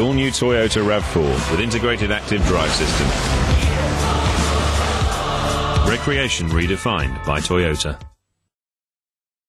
all-new Toyota RAV4 with integrated active drive system. Recreation redefined by Toyota.